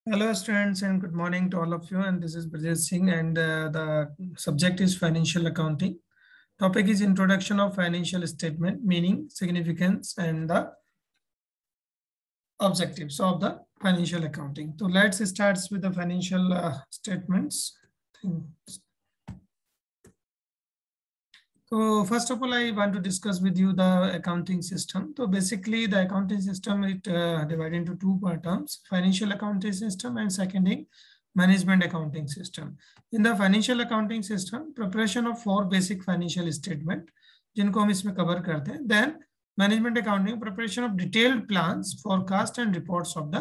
Hello students and good morning to all of you, and this is Brajesh Singh, and the subject is financial accounting. Topic is introduction of financial statement, meaning, significance and the objectives of the financial accounting. So let's start with the financial statements. So first of all, I want to discuss with you the accounting system. So basically the accounting system is divided into two terms: financial accounting system and seconding management accounting system. In the financial accounting system, preparation of 4 basic financial statement, जिनको हम इसमें cover करते हैं. Then management accounting, preparation of detailed plans, forecast and reports of the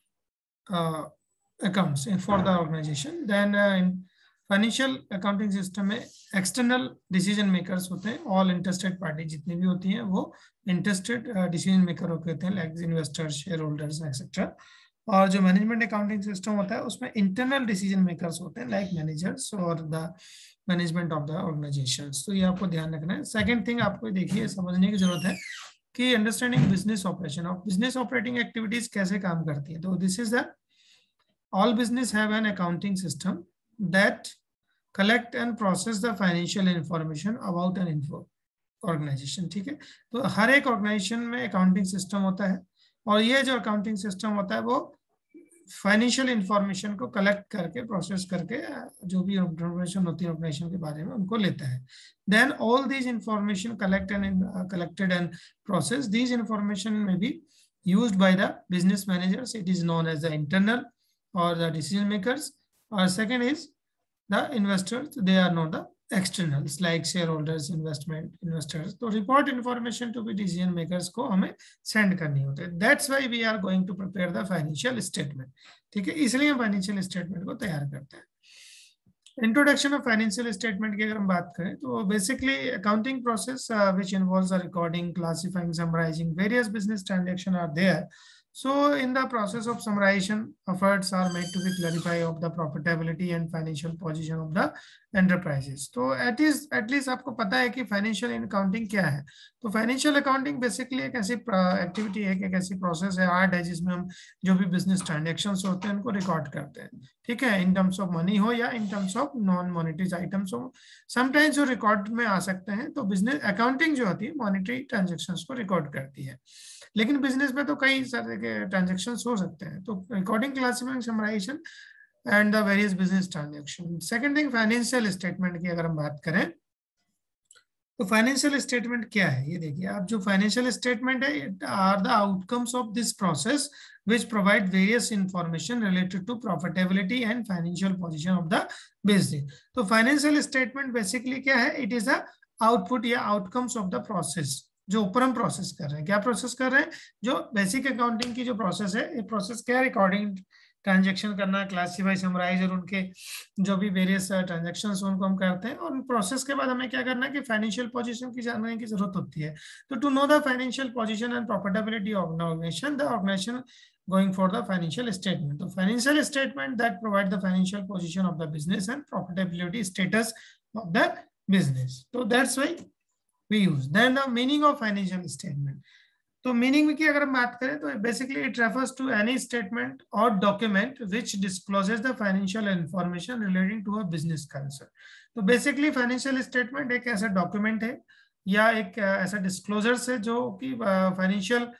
accounts for the organization. Then in financial accounting system में external decision makers होते हैं. All interested party जितनी भी होती हैं वो इंटरेस्टेड डिसीजन मेकर होते हैं, like investors, share holders etcetera. और जो मैनेजमेंट अकाउंटिंग सिस्टम होता है उसमें इंटरनल डिसीजन मेकर्स होते हैं, लाइक मैनेजर्स और the management of the organisation. तो ये आपको ध्यान रखना है. सेकेंड थिंग आपको देखिए समझने की जरूरत है कि understanding business operation of business operating activities कैसे काम करती है. तो this is the all business have an accounting system that collect and process the financial information about an organization. ठीक है, तो हर एक ऑर्गेनाइजेशन में अकाउंटिंग सिस्टम होता है और ये जो अकाउंटिंग सिस्टम होता है वो फाइनेंशियल इंफॉर्मेशन को कलेक्ट करके प्रोसेस करके जो भी इंफॉर्मेशन होती है ऑर्गेनाइजेशन के बारे में उनको लेता है. Then all these information collected and processed. These information may be used by the business managers. It is known as the internal or the decision makers. Second is the investors. They are not the externals like shareholders, investors. तो report information to be decision makers को हमें send करनी होती है. That's why we are going to prepare the financial statement. ठीक है, इसलिए हम financial statement को तैयार करते हैं. Introduction of financial statement की अगर हम बात करें तो basically accounting process which involves the recording, classifying, summarizing various business transactions are there. So in the process of summarization, efforts are made to be clarify of the profitability and financial position of the enterprises. तो at least आपको पता है कि financial accounting क्या है. तो financial accounting basically एक ऐसी activity है, एक ऐसी process है, आर्ट है जिसमें हम जो भी business transactions होते हैं उनको record करते हैं. ठीक है, in terms of money हो या in terms of non monetary items हो. Sometimes जो record में आ सकते हैं. तो business accounting जो होती है monetary transactions को record करती है, लेकिन बिजनेस में तो कई सारे के ट्रांजैक्शंस हो सकते हैं. तो recording, classifying, summarisation and the various business transaction. Second thing financial statement की अगर हम बात करें तो फाइनेंशियल स्टेटमेंट क्या है ये देखिए आप. जो फाइनेंशियल स्टेटमेंट है are the outcomes of this process which provide various information related to profitability and financial position of the business. तो फाइनेंशियल स्टेटमेंट बेसिकली क्या है? इट इज अ आउटपुट या आउटकम्स ऑफ द प्रोसेस जो ऊपर हम process कर रहे हैं. क्या प्रोसेस कर रहे हैं? जो बेसिक अकाउंटिंग की जो प्रोसेस है, ये प्रोसेस क्या है? रिकॉर्डिंग, ट्रांजैक्शन करना, क्लासिफाई, समराइज और उनके जो भी वेरियस ट्रांजैक्शंस उनको हम करते हैं. और उन प्रोसेस के बाद हमें क्या करना है कि फाइनेंशियल पोजीशन की जानने की जरूरत होती है. तो to know the financial position and profitability of the organisation going for the financial statement. The financial statement that provide the financial position of the business and profitability status of the business. So that's why we use. Then the meaning of financial statement. तो meaning की अगर हम बात करें तो basically it refers to any statement और document which discloses the financial information relating to a business concern. तो basically financial statement एक ऐसा डॉक्यूमेंट है या एक ऐसा डिस्क्लोजर्स है जो कि फाइनेंशियल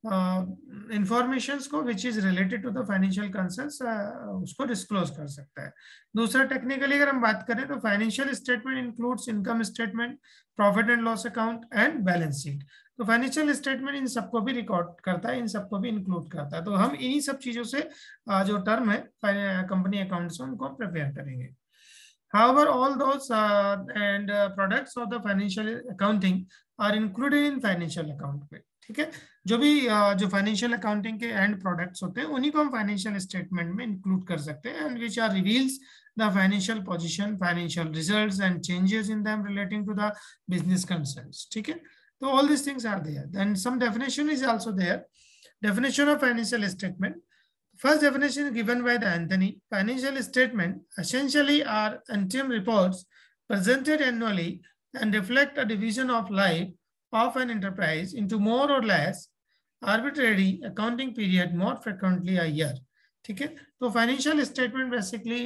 इंफॉर्मेशंस को which is related to the financial concerns उसको डिस्क्लोज कर सकता है. दूसरा टेक्निकली अगर हम बात करें तो financial statement includes income statement, profit and loss account and balance sheet. तो फाइनेंशियल स्टेटमेंट इन सबको भी रिकॉर्ड करता है, इन सबको भी इंक्लूड करता है. तो हम इन्हीं सब चीजों से जो टर्म है कंपनी अकाउंट्स उनको प्रिपेयर करेंगे. However, all those and products of the financial accounting are included in financial account. ठीक है, जो भी जो फाइनेंशियल अकाउंटिंग के एंड प्रोडक्ट्स होते हैं उन्हीं को हम फाइनेंशियल स्टेटमेंट में इंक्लूड कर सकते हैं. And which are reveals the financial position, financial results and changes in them relating to the business concerns. ठीक है, तो all this things are there. Then some definition is also there. Definition of financial statement. First definition given by the Anthony. Financial statement essentially are interim reports presented annually and reflect a division of life of an enterprise into more or less arbitrary accounting period, more frequently a year. ठीक है, तो financial statement basically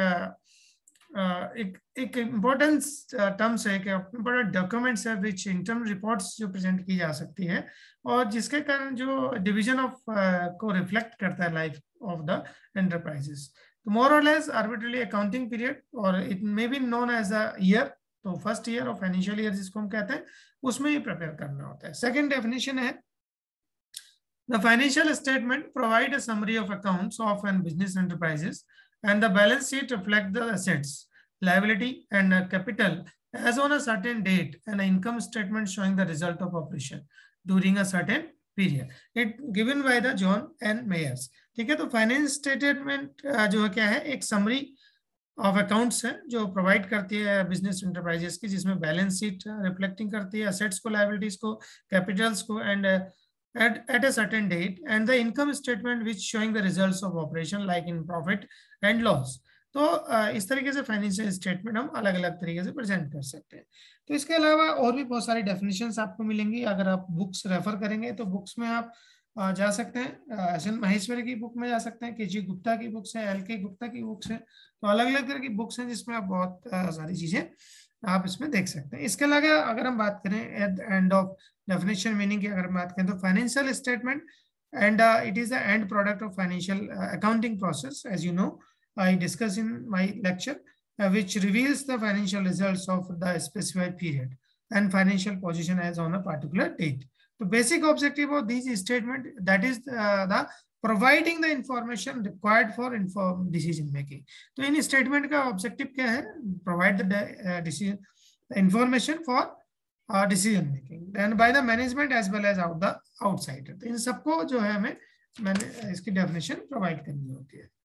एक important terms है कि important documents है which internal reports जो present की जा सकती है और जिसके कारण जो डिवीजन ऑफ को रिफ्लेक्ट करता है लाइफ ऑफ द एंटरप्राइजेस। तो मोर और लेस आर्बिट्ररी अकाउंटिंग पीरियड और it may be known as a year, तो first year of financial year जिसको हम कहते हैं उसमें ही प्रिपेयर करना होता है। सेकेंड डेफिनेशन है the financial statement provide a summary of accounts of an business enterprises and the balance sheet reflect the assets, liability and capital as on a certain date and an income statement showing the result of operation during a certain period. It given by the John and Mayers. ठीक है, तो finance statement जो है क्या है, एक summary of accounts है जो प्रोवाइड करती है बिजनेस एंटरप्राइजेस की, जिसमें बैलेंस शीट रिफ्लेक्टिंग करती है असेट्स को, लायबिलिटीज को, कैपिटल्स को and at a certain date and the income statement which showing the results of operation like in profit and loss. तो इस तरीके से फाइनेंशियल स्टेटमेंट हम अलग अलग तरीके से प्रेजेंट कर सकते हैं। तो इसके अलावा और भी बहुत सारी डेफिनेशंस आपको मिलेंगी अगर आप बुक्स रेफर करेंगे, तो बुक्स में आप जा सकते हैं, एस एन महेश्वरी की बुक में जा सकते हैं, के जी गुप्ता की बुक्स है, एल के गुप्ता की बुक्स है, तो अलग अलग तरह की बुक्स हैं जिसमें आप बहुत सारी चीजें आप इसमें देख सकते हैं। इसके अलावा अगर हम बात करें at the end of definition meaning की अगर हम बात करें तो financial statement and it is the end product of financial accounting process as you know I discuss in my lecture which reveals the financial results of the specified period and financial position as on a particular date. The basic objective of these statement that is the providing the information required for informed decision making. तो इन statement का objective क्या है? Provide the decision information for decision making then by the management as well as outsider. तो इन सबको जो है हमें मैंने इसकी डेफिनेशन प्रोवाइड करनी होती है।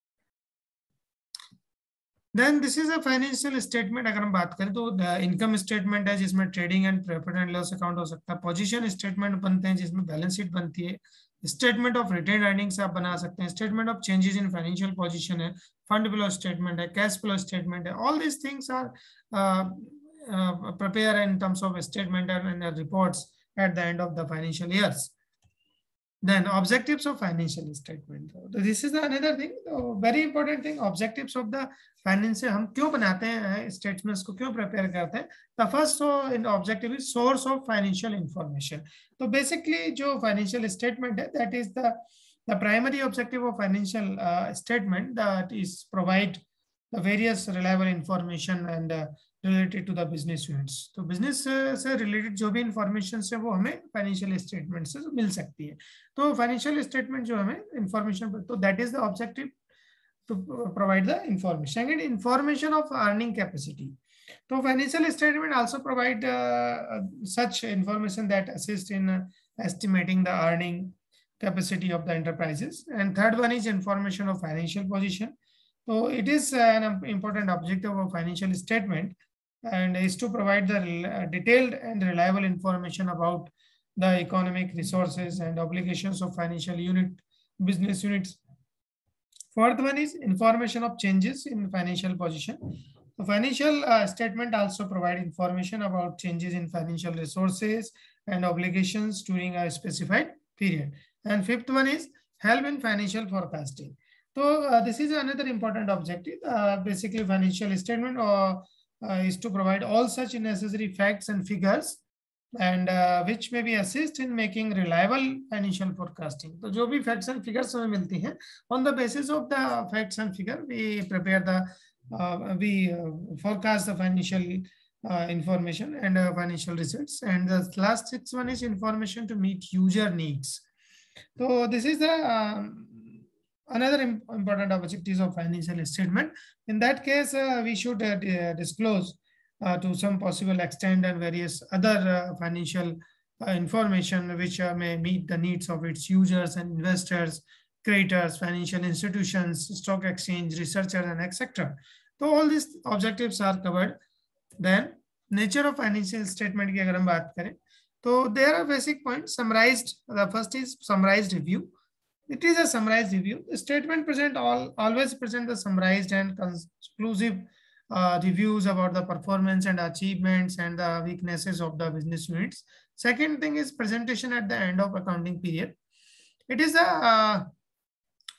Then this is a financial statement. अगर हम बात करें तो इनकम स्टेटमेंट है जिसमें trading and profit and loss account हो सकता है, पोजीशन स्टेटमेंट बनते हैं जिसमें बैलेंस शीट बनती है, स्टेटमेंट ऑफ रिटेन अर्निंग्स आप बना सकते हैं, statement of changes in financial position है, फंड फ्लो स्टेटमेंट है, कैश फ्लो स्टेटमेंट है। All this things are prepare in terms of statement and reports at the end of the financial years. Then objectives of financial statement. So this is another thing, very important thing. Objectives of the finance हम क्यों बनाते हैं statements को, क्यों prepare करते हैं? The first objective is source of financial information. तो basically जो financial statement है, that is the primary objective of financial statement, that is provide the various reliable information and related to the business units. तो business से related जो भी information है वो हमें financial statement से मिल सकती है। तो financial statement जो हमें information, तो that is the objective to provide the information. Second, information of earning capacity. तो financial statement also provide such information that assist in estimating the earning capacity of the enterprises. And third one is information of financial position. So it is an important objective of financial statement and is to provide the detailed and reliable information about the economic resources and obligations of financial business units. Fourth one is information of changes in financial position. The financial statement also provide information about changes in financial resources and obligations during a specified period. And fifth one is help in financial forecasting. So this is another important objective. Basically, financial statement is to provide all such necessary facts and figures and which may be assist in making reliable financial forecasting. So जो भी facts and figures हमें मिलती हैं, on the basis of the facts and figure, we prepare the forecast the financial information and financial results. And the last sixth one is information to meet user needs. So this is the another important objectives of financial statement. In that case, we should disclose to some possible extent and various other financial information which may meet the needs of its users and investors, creators, financial institutions, stock exchange, researchers, and etc. So all these objectives are covered. Then nature of financial statement की अगर हम बात करें, तो there are basic points summarized. The first is summarized review. It is a summarized review. The statement always present the summarized and conclusive reviews about the performance and achievements and the weaknesses of the business units. Second thing is presentation at the end of accounting period. It is a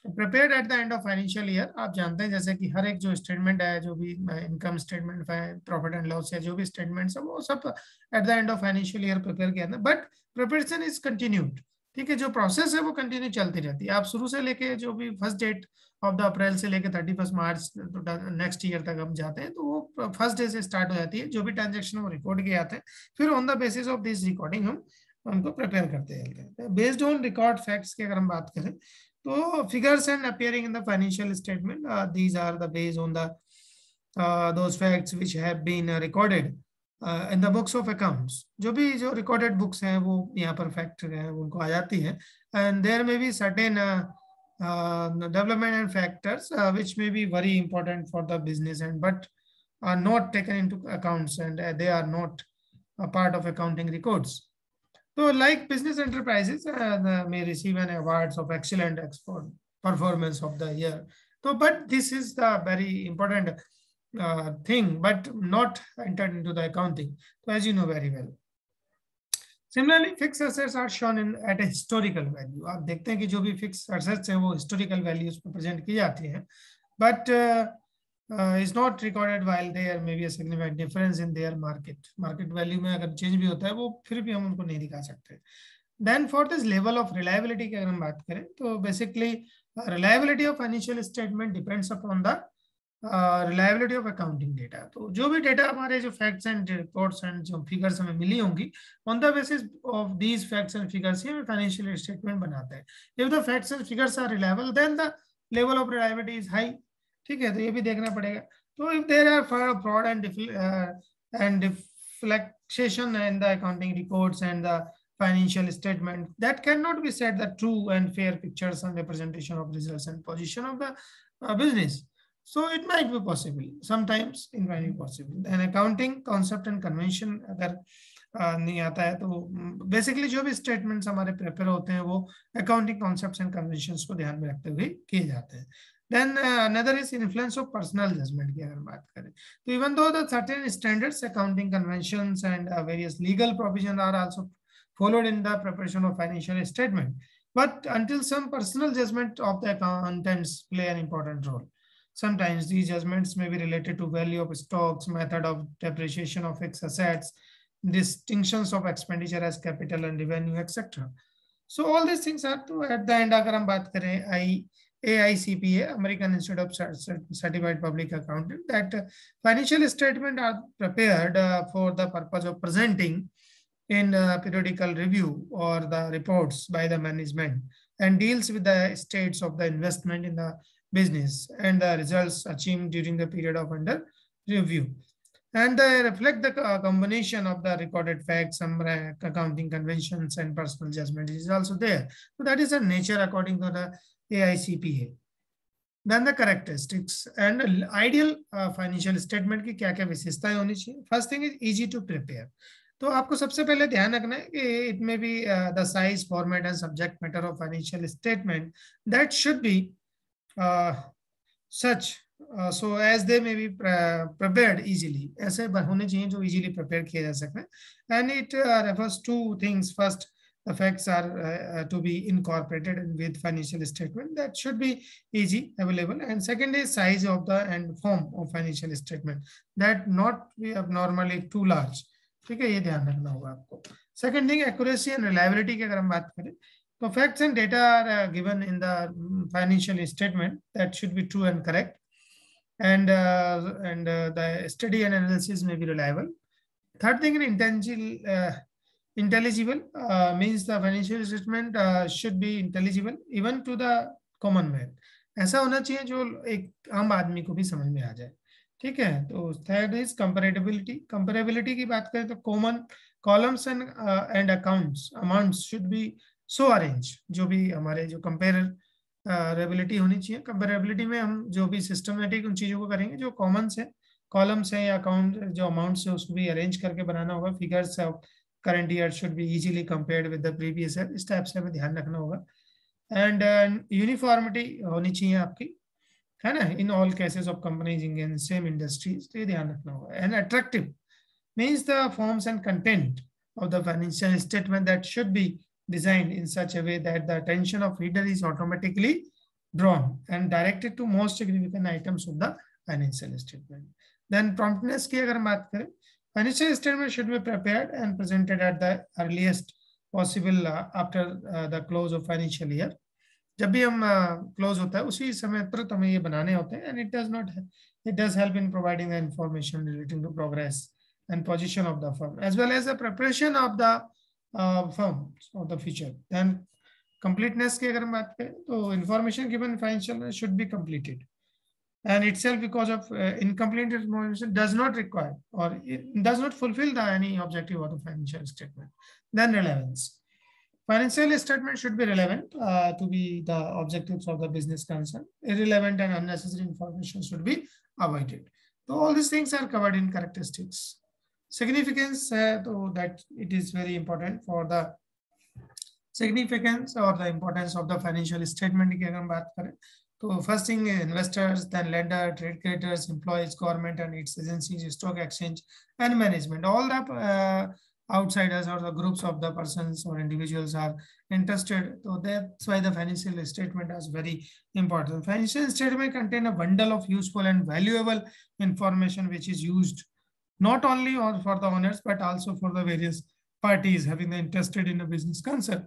prepared at the end of financial year, आप जानते हैं जैसे कि हर एक जो statement है, जो भी income statement, profit and loss या जो भी स्टेटमेंट्स है, वो सब at the end of financial year prepare किया था, बट प्रिपरेशन इज कंटिन्यूड। ठीक है, जो प्रोसेस है वो कंटिन्यू चलती रहती है। आप शुरू से लेके जो भी first date of the April से लेके 31 मार्च नेक्स्ट ईयर तक हम जाते हैं, तो वो फर्स्ट डे से स्टार्ट हो जाती है। जो भी ट्रांजेक्शन वो रिकॉर्ड किए जाते हैं, फिर on the basis of this recording हम उनको प्रिपेयर करते हैं बेस्ड ऑन रिकॉर्ड फैक्ट्स की। अगर हम बात करें तो figures and appearing in the financial statement, these are the based on the those facts which have been recorded in the books of accounts। जो भी जो recorded books हैं वो यहाँ पर fact है उनको आ जाती है। and there may be certain development and factors which may be very important for the business and but are not taken into accounts, and they are not a part of accounting records. So, like business enterprises may receive an awards of excellent export performance of the year. So, but this is the very important thing, but not entered into the accounting. So, as you know very well. Similarly, fixed assets are shown in at a historical value. आप देखते हैं कि जो भी fixed assets हैं वो historical values पर present की जाती हैं, but is not recorded while there may be a significant difference in their market value में अगर change भी होता है वो फिर भी हम उनको नहीं दिखा सकते। Then for this level of reliability की अगर हम बात करें तो basically reliability of financial statement depends upon the reliability of accounting data। तो जो भी डेटा हमारे जो facts and reports and जो figures हमें मिली होंगी, on the basis of these facts and figures ही हमें financial statement बनाते हैं। If the facts and figures are reliable, then the level of reliability is high। ठीक है, तो ये भी देखना पड़ेगा। तो if there are fraud and deflection in the accounting reports and the financial statement, that cannot be said the true and fair pictures and representation of results and position of the business। So it might be possible, sometimes it might be possible। Then accounting concept and convention अगर नहीं आता है तो basically जो भी statements हमारे prepare होते हैं वो अकाउंटिंग कॉन्सेप्ट्स एंड कन्वेंशंस को ध्यान में रखते हुए किए जाते हैं। Then another is influence of personal judgment की अगर बात करें तो even though the certain standards, accounting conventions and various legal provisions are also followed in the preparation of financial statement, but until some personal judgment of the accountants play an important role। Sometimes these judgments may be related to value of stocks, method of depreciation of fixed assets, distinctions of expenditure as capital and revenue, etc। So all these things are to at the end अगर हम बात करें AICPA, American Institute of Certified Public Accountant, that financial statements are prepared for the purpose of presenting in periodical review or the reports by the management and deals with the states of the investment in the business and the results achieved during the period of under review. And they reflect the combination of the recorded facts, some accounting conventions and personal judgment is also there. So that is a nature according to the AICPA। Then the characteristics and ideal financial statement की क्या-क्या विशेषताएं होनी चाहिए। First thing is easy to prepare। तो आपको सबसे पहले ध्यान रखना है कि it may be the size, format and subject matter of financial statement that should be such so as they may be prepared easily। ऐसे होने चाहिए जो easily prepare किए जा सकें। And it refers to things। First, the facts are to be incorporated with financial statement that should be easy available, and second is size of the and form of financial statement that not be abnormally too large। ठीक है, ये ध्यान रखना होगा आपको। Second thing, accuracy and reliability की अगर हम बात करें तो facts and data are given in the financial statement that should be true and correct, and the study and analysis may be reliable। Third thing, intelligible means the financial statement should be intelligible even to the common man। ऐसा होना चाहिए जो एक आम आदमी को भी समझ में आ जाए। ठीक है, तो थर्ड इज कंपेरेबिलिटी। कंपेरेबिलिटी की बात करें तो common columns and amounts should be so arrange. जो भी हमारे जो कंपेरेबिलिटी होनी चाहिए, कंपेरेबिलिटी में हम जो भी सिस्टमेटिक उन चीजों को करेंगे जो कॉमन से कॉलम्स है या अकाउंट जो अमाउंट्स है उसको भी अरेंज करके बनाना होगा। Figures current year should be easily compared with the previous year, इस टाइप से हमें ध्यान रखना होगा। एंड यूनिफॉर्मिटी होनी चाहिए आपकी, है ना, in all cases of companies in same industries, तो ये ध्यान रखना होगा। And attractive means the forms and content of the financial statement that should be designed in such a way that the attention of reader is automatically drawn and directed to most significant items of the financial statement. Then promptness की अगर हम बात करें, financial statement should be prepared and presented at the earliest possible after the close of financial year. जब भी हम close होता है उसी समय पर हमें ये बनाने होते हैं, and it does help in providing the information relating to progress and position of the firm as well as the preparation of the firm of the future. Then completeness की अगर हम बात करें तो information given financial should be completed and itself because of incomplete information does not require or it does not fulfill the any objective of the financial statement. Then relevance. Financial statement should be relevant to be the objectives of the business concern. Irrelevant and unnecessary information should be avoided. So all these things are covered in characteristics. Significance, so that it is very important for the significance or the importance of the financial statement की अगर हम बात करें तो first thing investors, then lender, trade creditors, employees, government and its agencies, stock exchange and management, all the outsiders or the groups of the persons or individuals are interested. So that's why the financial statement is very important. Financial statement contain a bundle of useful and valuable information which is used not only for the owners but also for the various parties having the interested in a business concern.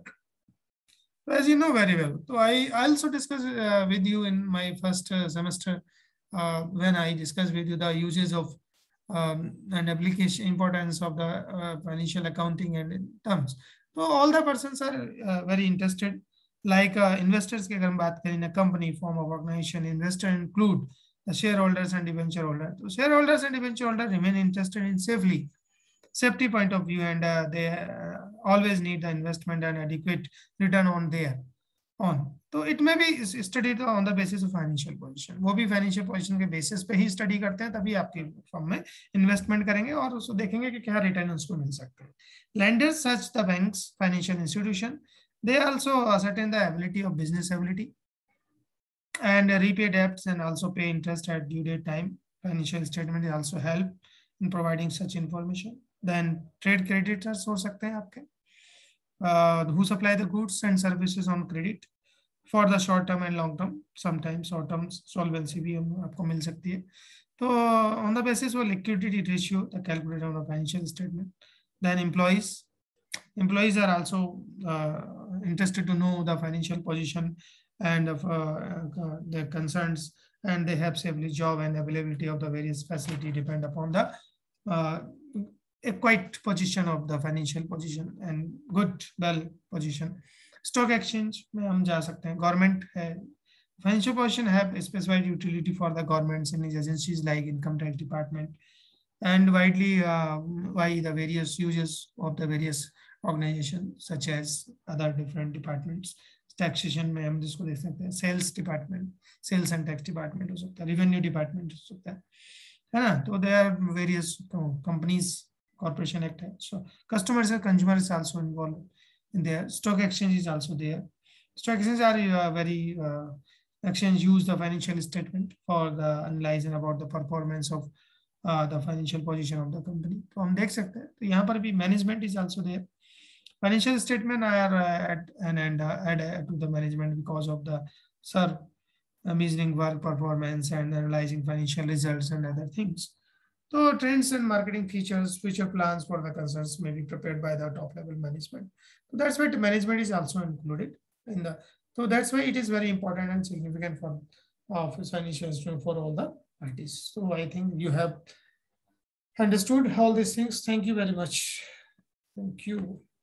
As you know very well, so I also discussed with you in my first semester when I discussed with you the uses of and application importance of the financial accounting and terms. So all the persons are very interested. Like investors की अगर हम बात करें in a company form of organization, investor include the shareholders and debenture holder. So shareholders and debenture holder remain interested in safety point of view, and they always need the investment and adequate return on their on. तो it may be studied on the basis of financial position. वो भी financial position के basis पे ही study करते हैं, तभी आपके firm में investment करेंगे और उसको देखेंगे कि क्या return उसको मिल सकते हैं. Lenders such the banks, financial institution, they also ascertain the ability of business ability and repay debts and also pay interest at due date time. Financial statement also help in providing such information. Then trade creditors हो सकते हैं आपके who supply the goods and services on credit for the short term and long term. Sometimes short term solvency भी आपको मिल सकती है. तो on the basis of liquidity ratio, the calculator of the financial statement. Then employees are also interested to know the financial position and of their concerns, and they have safely job and availability of the various facility depend upon the quite position of the financial position and good well position. Stock exchange में हम जा सकते हैं. Government है, financial position have specified utility for the governments and agencies like income tax department, and widely by the various uses of the various organizations such as other different departments. Taxation में हम जिसको देख सकते हैं, sales department, sales and tax department हो सकता है, revenue department हो सकता है ना. तो there are various companies, corporation act है. So customers and consumers also involved in there. Stock exchange is also there. Stock exchanges are very exchange use the financial statement for the analyzing about the performance of the financial position of the company. तो हम देख सकते हैं. तो यहाँ पर भी management is also there. Financial statement are add to the management because of the measuring work performance and analyzing financial results and other things. So trends and marketing features, future plans for the concerns may be prepared by the top level management. So that's why the management is also included in the. So that's why it is very important and significant for financial instrument for all the parties. So I think you have understood all these things. Thank you very much. Thank you.